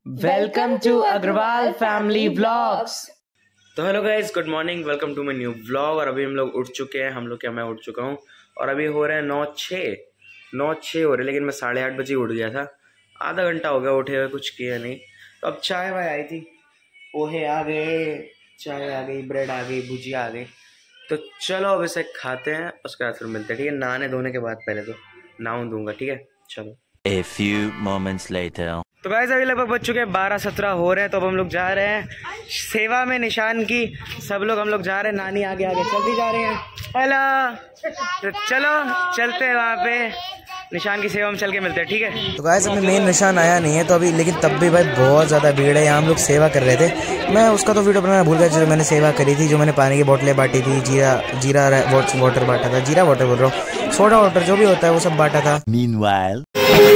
Welcome to Agarwal family vlogs. तो hello guys, good morning, welcome to my new vlog. और अभी हम लोग उठ चुके हैं, मैं उठ चुका हूँ और अभी हो रहे हैं 9:06 हो रहे, लेकिन मैं 8:30 बजे उठ गया था। आधा घंटा हो गया उठे हुए, कुछ किया नहीं। तो अब चाय वाय आई थी, पोहे आ गए, चाय आ गई, ब्रेड आ गई, भुजिया आ गई। तो चलो अब इसे खाते हैं, उसके बाद फिर मिलते हैं, ठीक है। नहाने धोने के बाद पहले तो नहाऊं दूंगा, ठीक है। चलो। A few moments later. तो गाइस अभी लगभग बज चुके हैं 12-17 हो रहे हैं। तो अब हम लोग जा रहे हैं सेवा में निशान की। सब लोग हम लोग जा रहे हैं, नानी आगे आगे चलती जा रही हैं। हेलो, तो चलो चलते हैं वहाँ पे निशान की सेवा में, चल के मिलते हैं, ठीक है। तो गाइस अभी मेन निशान आया नहीं है तो अभी, लेकिन तब भी भाई बहुत ज़्यादा भीड़ है। यहाँ हम लोग सेवा कर रहे थे, मैं उसका तो वीडियो बनाना भूल गया जो मैंने सेवा करी थी, जो मैंने पानी की बोतलें बांटी थी, जीरा वाटर बांटा था, जीरा वाटर बोल रहा हूँ, सोडा वाटर जो भी होता है वो सब बांटा था। Meanwhile.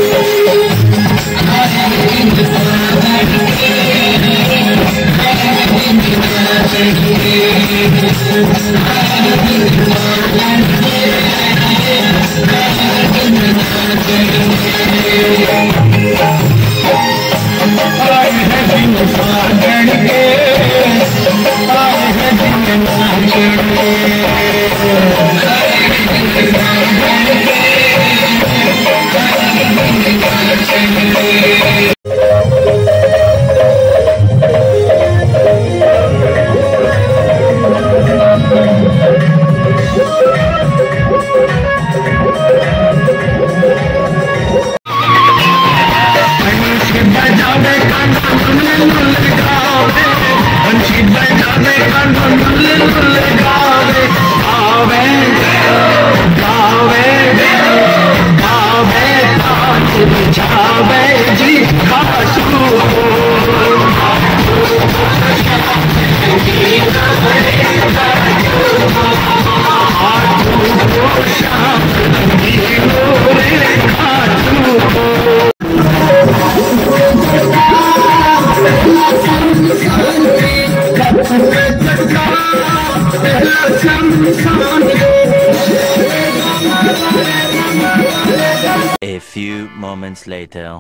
A few moments later.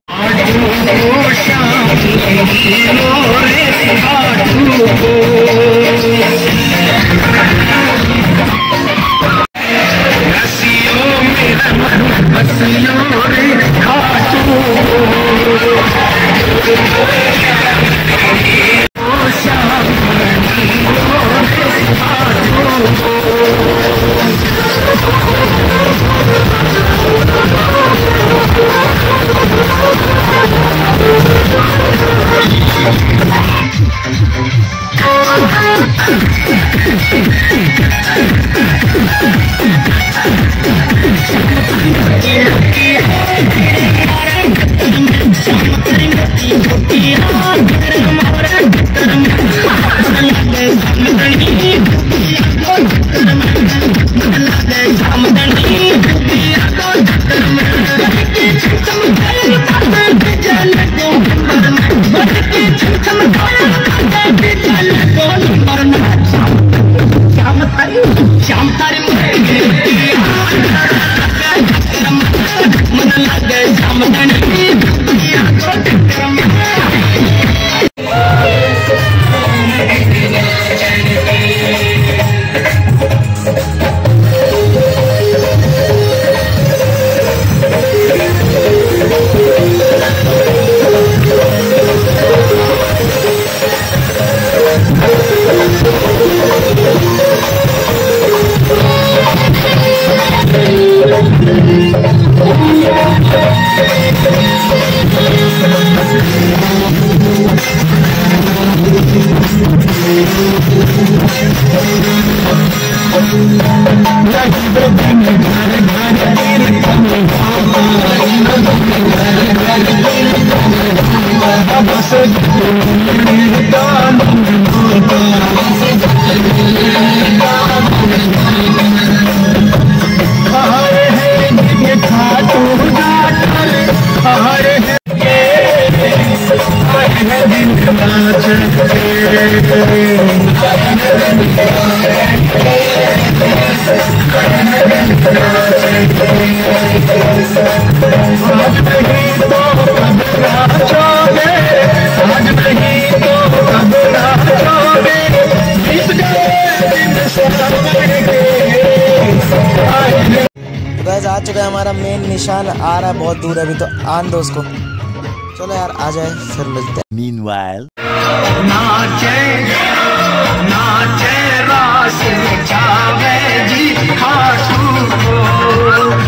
हमारा मेन निशान आ रहा है बहुत दूर, अभी तो आन दो उसको। चलो यार आ जाए फिर मिलते हैं। Meanwhile, नाचे नाचे रास जावे जी खाटू को।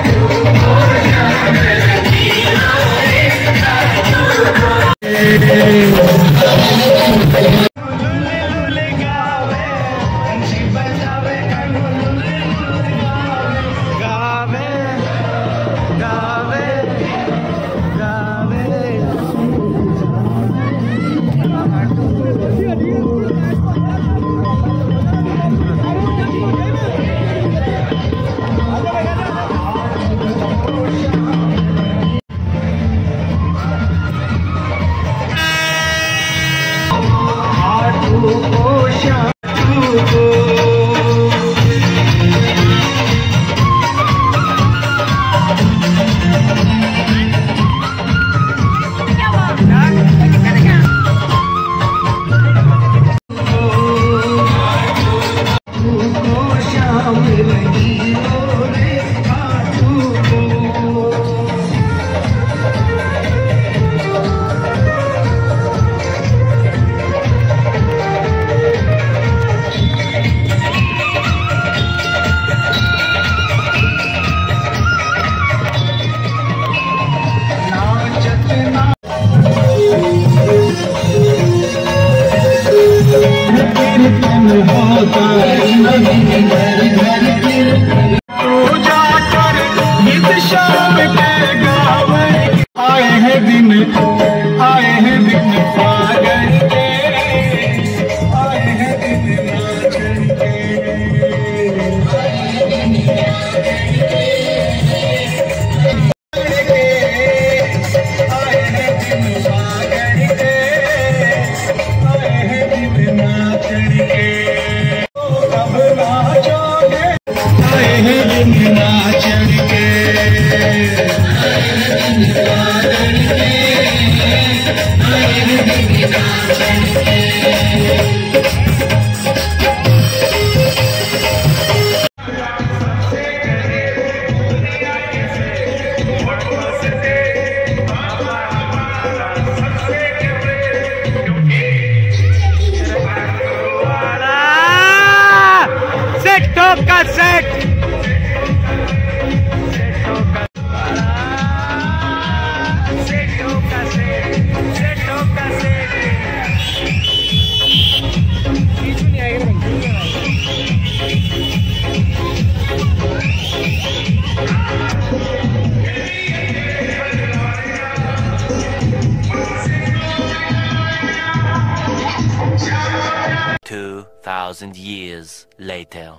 years later.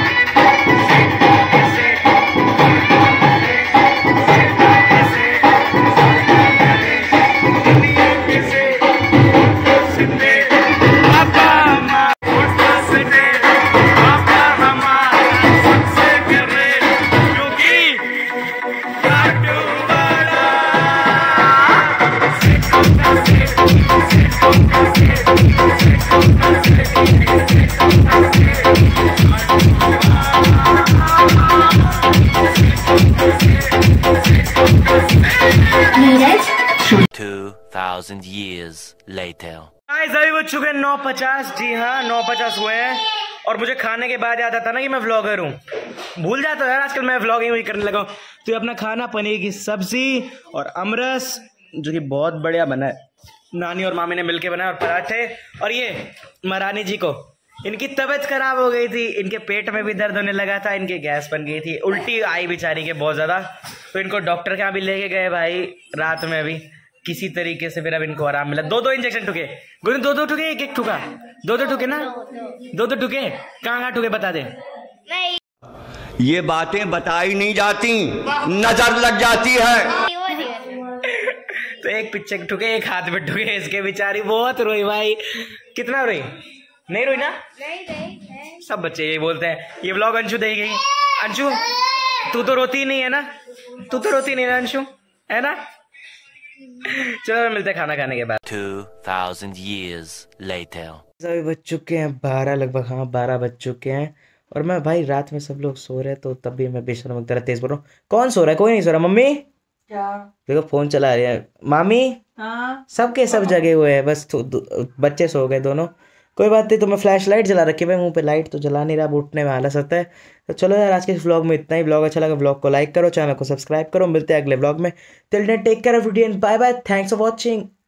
Years later. Guys अभी बज चुके 9:50। जी हाँ 9:50 हुए हैं और मुझे खाने के बाद याद आता ना कि मैं व्लॉगर हूँ। भूल जाता है यार आजकल मैं व्लॉगिंग भी करने लगा हूँ। तो ये अपना खाना पनीर की सब्जी और अमरस जो कि बहुत बढ़िया बना है, नानी और मामी ने मिलके बनाया, और पराठे। और ये महारानी जी को इनकी तबीयत खराब हो गई थी, इनके पेट में भी दर्द होने लगा था, इनके गैस बन गई थी, उल्टी आई बेचारी के बहुत ज्यादा। तो इनको डॉक्टर के यहाँ भी लेके गए भाई रात में भी किसी तरीके से, फिर अब इनको आराम मिला। 2 इंजेक्शन ठुके गुरु, 2 ठुके, एक ठुका, 2 ठुके ना, 2 ठुके। कहाँ ठुके बता दे। ये बातें बताई नहीं जाती, नजर लग जाती है। तो एक पीछे ठुके, एक हाथ में ठुके, इसके बेचारी बहुत रोई भाई। कितना रोई? नहीं रोई ना? नहीं। सब बच्चे यही बोलते हैं। ये व्लॉग अंशु देगी। अंशु तू तो रोती नहीं है ना? तू तो रोती नहीं है अंशु, है ना? चलो मिलते खाना खाने के बाद। 2000 years later. अभी बज चुके हैं 12 लगभग, हाँ 12 बज चुके हैं। और मैं भाई रात में सब लोग सो रहे हैं तो तब भी मैं बेशर्म की तरह तेज बोल रहा हूँ। कौन सो रहा है? कोई नहीं सो रहा। मम्मी क्या? देखो फोन चला रही है मामी। हाँ सबके सब जगे हुए हैं, बस बच्चे सो गए दोनों। कोई बात नहीं, तो मैं फ्लैश लाइट जला रखी है भाई, मुंह पे लाइट तो जला नहीं रहा, अब उठने में आलस आता है। तो चलो यार, आज के इस व्लॉग में इतना ही। व्लॉग अच्छा लगा व्लॉग को लाइक करो, चैनल को सब्सक्राइब करो। मिलते हैं अगले व्लॉग में। Till then take care everyone, bye bye, thanks for watching.